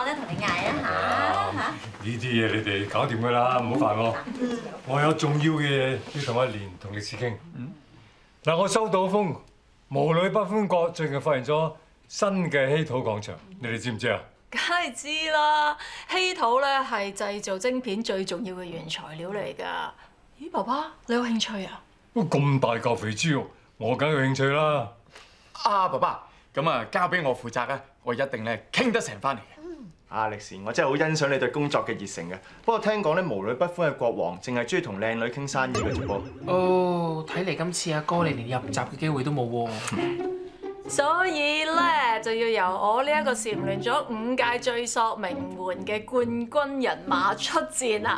咧同你嗌一下嚇。 呢啲嘢你哋搞掂㗎啦，唔好煩我。我有重要嘅嘢要同阿蓮同歷史傾。嗱，我收到風，無女不歡國最近發現咗新嘅稀土礦場，你哋知唔知啊？ 梗係知啦，稀土咧係製造晶片最重要嘅原材料嚟㗎。咦，爸爸，你有興趣啊？ 咁大嚿肥豬肉，我梗有興趣啦。 爸爸，咁啊交俾我負責啊，我一定咧傾得成翻嚟嘅。 阿力士，我真係好欣賞你對工作嘅熱誠嘅。不過聽講咧，無女不歡嘅國王淨係中意同靚女傾生意嘅啫噃。 哦，睇嚟今次阿哥你連入閘嘅機會都冇喎。 所以咧就要由我呢一個蟬聯咗5屆最索名門嘅冠軍人馬出戰啦。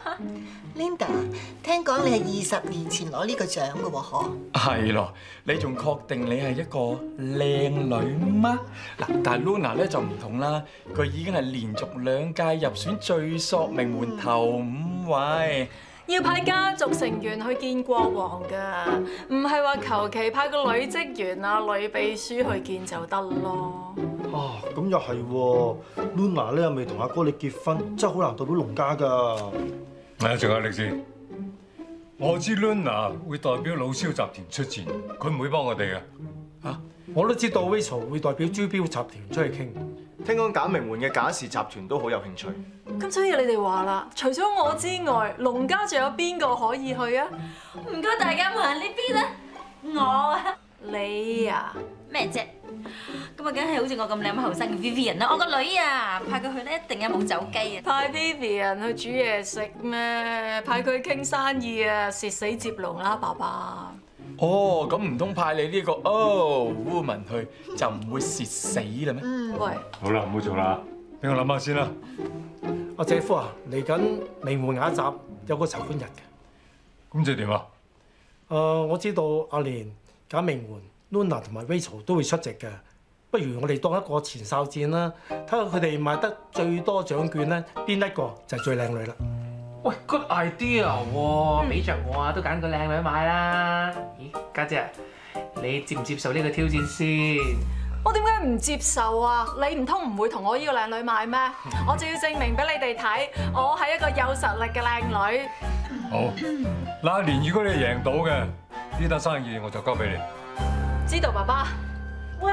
Linda， 聽講你係20年前攞呢個獎嘅喎，嗬？ 係咯，你仲確定你係一個靚女嗎？嗱，但係 Luna 咧就唔同啦，佢已經係連續2屆入選最索名門頭5位。 要派家族成員去見國王㗎，唔係話求其派個女職員啊、女秘書去見就得咯。 啊，咁又係喎 ，Luna 咧又未同阿哥你結婚，真係好難代表農家㗎。 係啊，仲有歷史，我知 Luna 會代表老蕭集團出戰，佢唔會幫我哋嘅。 嚇，我都知道 Rachel 會代表珠標集團出去傾。 聽講賈明媛嘅賈氏集團都好有興趣。 咁所以你哋話啦，除咗我之外，農家仲有邊個可以去啊？ 唔該大家行呢邊啦，我啊， 你啊， 咩啫？咁啊，梗係好似我咁靚後生嘅 Vivian 啦，我個女啊，派佢去咧一定有冇走雞啊！ 派 Vivian 去煮嘢食咩？派佢傾生意啊，蝕死接龍啦，爸爸。 哦，咁唔通派你呢個woman 去就唔會蝕死啦咩？ 喂， 好啦，唔好做啦，俾我諗下先啦。 阿姐夫啊，嚟緊名門雅集有個籌款日嘅。 咁即係點啊？ 我知道阿蓮、賈明媛、Luna 同埋 Rachel 都會出席嘅。不如我哋當一個前哨戰啦，睇下佢哋買得最多獎券咧，邊一個就係最靚女啦。喂 ，good idea 喎！俾着我啊，都揀個靚女買啦。咦，家姐啊，你接唔接受呢個挑戰先？ 我點解唔接受啊？你唔通唔會同我呢個靚女買咩？我就要證明俾你哋睇，我係一個有實力嘅靚女。 好，嗱，阿蓮，如果你係贏到嘅呢單生意，我就交俾你。 知道，爸爸。喂！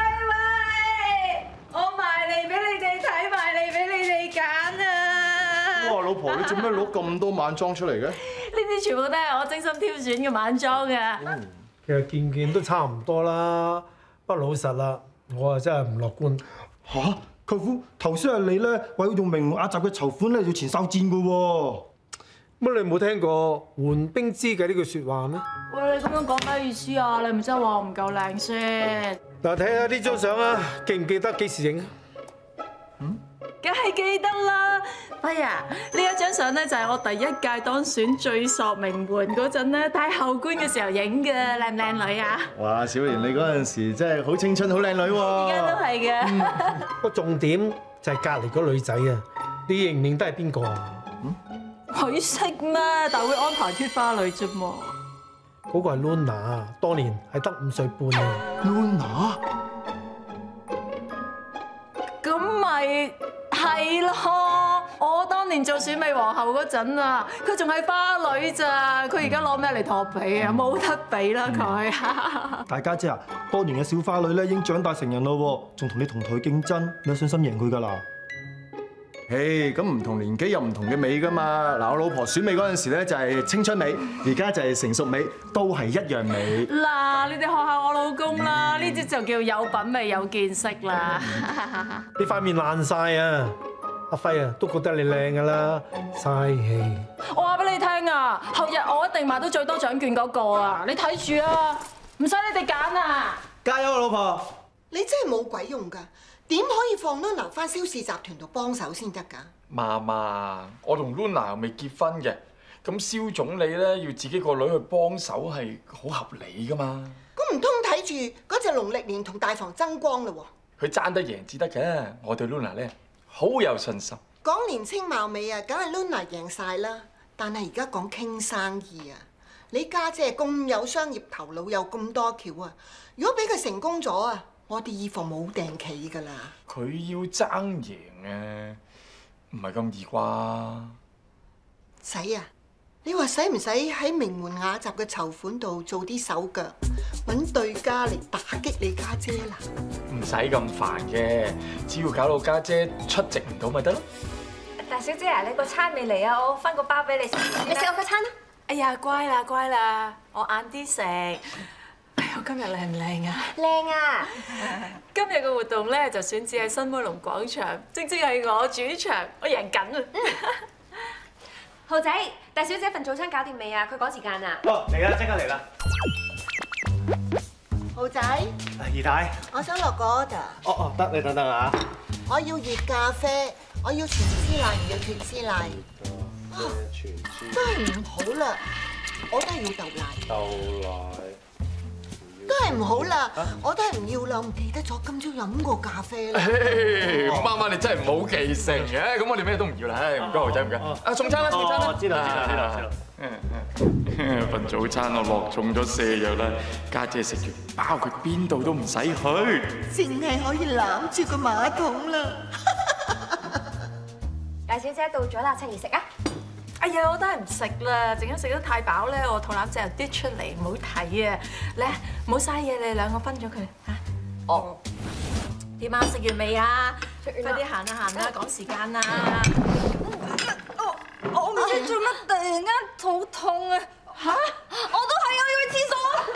我埋嚟俾你哋睇，埋嚟俾你哋揀啊！ 哇，老婆，你做咩攞咁多晚裝出嚟嘅？ 呢啲全部都係我精心挑選嘅晚裝啊！ 其實件件都差唔多啦，不過老實啦，我啊真係唔樂觀。 嚇，舅父，頭先係你咧話要用名門雅集嘅籌款咧要前哨戰嘅喎。 乜你冇聽過緩兵之計呢句説話咩？ 喂，你咁樣講咩意思啊？你係咪真係話我唔夠靚先？ 嗱，睇下呢張相啊，記唔記得幾時影啊？ 梗係記得啦！哎呀，呢一張相咧就係我第1屆當選最索名門嗰陣咧，戴后冠嘅時候影嘅，靚唔靚女啊？ 哇，小蓮你嗰陣時真係好青春，好靚女喎！ 而家都係嘅。 個重點就係隔離嗰女仔啊，你認唔認得係邊個啊？ 佢識咩？但會安排脫花女啫嘛。 嗰個係 Luna， 當年係得5歲半啊。 Luna？ 咁咪係咯！我當年做選美皇后嗰陣啊，佢仲係花女咋，佢而家攞咩嚟同我比啊？冇得比啦佢。 大家姐啊，當年嘅小花女咧已經長大成人咯，仲同你同台競爭，你有信心贏佢㗎啦？ 嘿，咁唔同年紀有唔同嘅美㗎嘛。嗱，我老婆選美嗰陣時咧就係青春美，而家就係成熟美，都係一樣美。 嗱，你哋學下我老公啦，呢啲就叫有品味有見識啦。 你塊面爛晒啊！阿輝啊，都覺得你靚㗎啦，嘥氣。 我話俾你聽啊，後日我一定買到最多獎券嗰個啊！你睇住啊，唔使你哋揀啊！ 加油啊，老婆！ 你真係冇鬼用㗎，點可以放 Luna 返蕭氏集團度幫手先得㗎？ 媽媽，我同 Luna 未結婚嘅，咁蕭總理咧要自己個女去幫手係好合理㗎嘛。 咁唔通睇住嗰隻農曆年同大房爭光嘞喎？ 佢爭得贏至得嘅，我對 Luna 咧好有信心。 講年青貌美啊，梗係 Luna 贏晒啦。但係而家講傾生意啊，你家姐咁有商業頭腦，有咁多橋啊，如果俾佢成功咗啊， 我哋以防冇定企㗎啦。 佢要爭贏啊，唔係咁易啩？ 使啊！你話使唔使喺名門雅集嘅籌款度做啲手腳，揾對家嚟打擊你家姐啦？ 唔使咁煩嘅，只要搞到家姐出席唔到咪得咯。 大小姐啊，你個餐未嚟啊，我分個包俾你食。你食我個餐啦。 哎呀，乖啦乖啦，我晏啲食。哎呀，今日靚唔靚啊？ 靚啊！ 今日嘅活動咧就選址喺新威龍廣場，正正係我主場，我贏緊啊！ 豪仔，大小姐份早餐搞掂未啊？佢趕時間啊！ 哦，嚟啦，即刻嚟啦！ 豪仔， 二太。 我想落個 order。 哦，得，你等等啊！ 我要熱咖啡，我要全脂奶，唔要脱脂奶。都係唔好啦，我都係要豆奶。 豆奶。 都係唔好啦，我都係唔要啦，我唔記得咗今朝飲過咖啡啦。 媽媽你真係唔好記性嘅，咁我哋咩都唔要啦，唔該豪仔唔該。啊送餐啦送餐啦， 知道。 份早餐我落重咗瀉藥啦，家姐食完包佢邊度都唔使去， 淨係可以攬住個馬桶啦。 大小姐到咗啦，趁熱食啊！ 哎呀，我都係唔食啦，陣間食得太飽咧，我肚腩仔又跌出嚟，唔好睇啊！嚟，唔好嘥嘢，你兩個分咗佢嚇。哦。點啊？食完未啊？快啲行啦行啦，趕時間啦！ 我唔知做乜突然間肚痛啊！嚇！我都係，我要去廁所。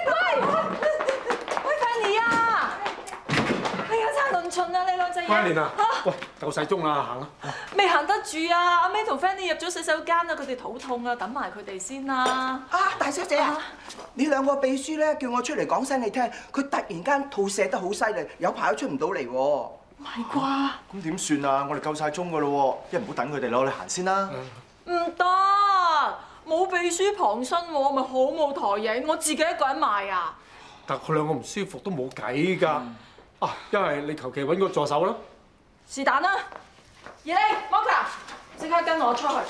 喂 Fanny 啊！哎呀，差輪巡啊！你兩隻嘢。 Fanny啊！喂，夠曬鐘啦，行啦。 未行得住啊！阿 May 同 Fanny 入咗洗手間啊，佢哋肚痛啊，等埋佢哋先啦。 啊，大小姐啊，你兩個秘書咧叫我出嚟講聲你聽，佢突然間肚瀉得好犀利，有排都出唔到嚟喎。 唔係啩？ 咁點算啊？我哋夠晒鐘噶咯喎，一唔好等佢哋啦，我哋行先啦。 唔得，冇秘書傍身喎，咪好冇台影，我自己一個人賣啊！ 但佢兩個唔舒服都冇計㗎。啊，因為你求其揾個助手啦。 是但啦，二麗 Monica，即刻跟我出去。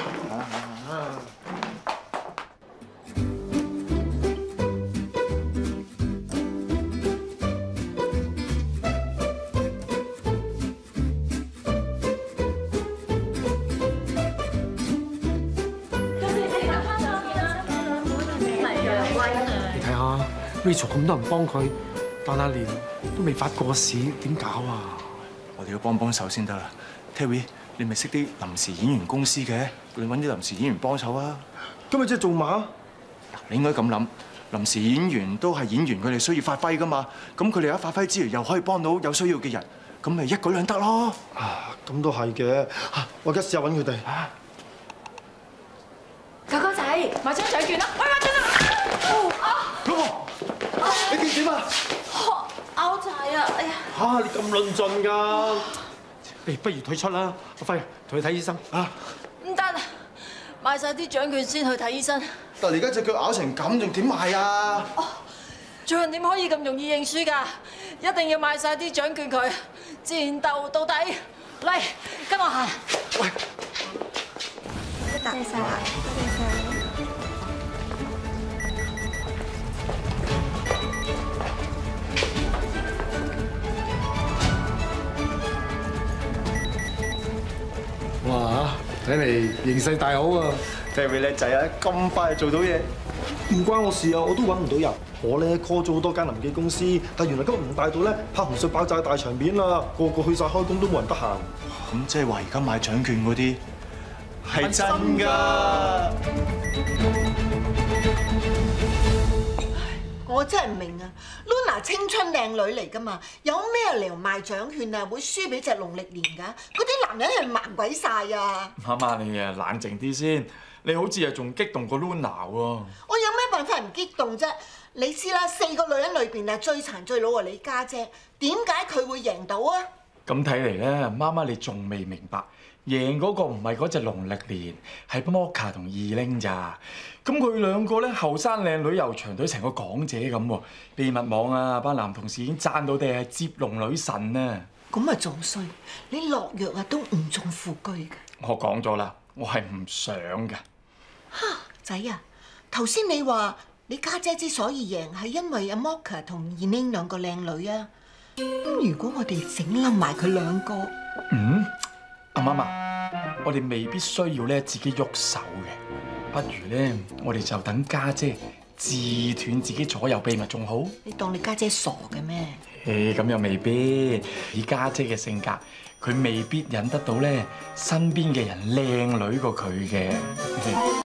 你睇下 Rachel 咁多人幫佢，但阿蓮都未發過市，點搞啊？ 我哋要幫幫手先得啦。Terry，你咪識啲臨時演員公司嘅，你揾啲臨時演員幫手啊。 今日即係做馬？ 你應該咁諗，臨時演員都係演員，佢哋需要發揮噶嘛。咁佢哋喺發揮之餘，又可以幫到有需要嘅人，咁咪一舉兩得咯。 啊，咁都係嘅。我而家試下揾佢哋。 哥哥仔，買張獎券啦！喂，買獎啦！ 老婆，你點啊？ 拗柴啊！哎呀！ 嚇，你咁論盡㗎？誒，不如退出啦。阿輝，同佢睇醫生啊！ 唔得，買晒啲獎券先去睇醫生。 但係而家隻腳咬成咁，仲點買啊？ 做人點可以咁容易認輸㗎？一定要買晒啲獎券佢，戰鬥到底！嚟，跟我行。 喂， 多謝晒，多謝晒。 哇！睇嚟形勢大好啊 ！Terry 叻仔啊，咁快就做到嘢。 唔關我事啊，我都揾唔到人。我咧 call 咗好多間臨記公司，但原來今日吳大道咧拍紅隧爆炸大場面啦，個個去晒開工都冇人得閒。 咁即係話而家買獎券嗰啲係真㗎。 我真係唔明啊 ！Luna 青春靚女嚟㗎嘛，有咩理由賣獎券啊會輸俾隻農曆年㗎？嗰啲男人係盲鬼晒啊！ 媽媽你啊冷靜啲先，你好似啊仲激動過 Luna 喎。 我有咩辦法唔激動啫？你知啦，4個女人裏邊啊最殘最老啊你家姐，點解佢會贏到啊？ 咁睇嚟咧，媽媽你仲未明白，贏嗰個唔係嗰隻農曆年，係 Monica 同二玲咋。咁佢兩個咧後生靚女又長腿成個港姐咁喎。秘密網啊，班男同事已經讚到哋係接龍女神啊！ 咁啊仲衰，你落藥啊都唔中富居㗎。 我講咗啦，我係唔想㗎。 嚇仔啊！頭先你話你家姐之所以贏係因為阿 Mocha 同Elaine 兩個靚女啊。咁如果我哋整冧埋佢兩個， 阿媽啊，我哋未必需要咧自己喐手嘅，不如咧我哋就等家姐自斷自己左右秘密仲好。 你當你家姐傻嘅咩？ 咁又未必，以家姐嘅性格，佢未必忍得到咧身邊嘅人靚女過佢嘅。